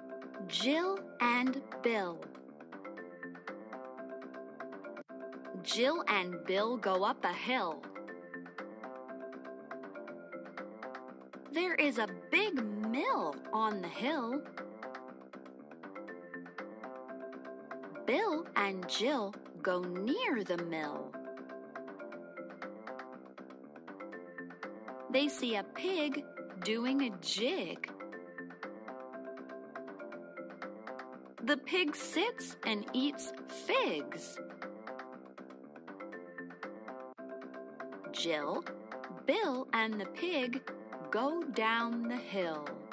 Jill and Bill. Jill and Bill go up a hill. There is a big mill on the hill. Bill and Jill go near the mill. They see a pig doing a jig. The pig sits and eats figs. Jill, Bill, and the pig go down the hill.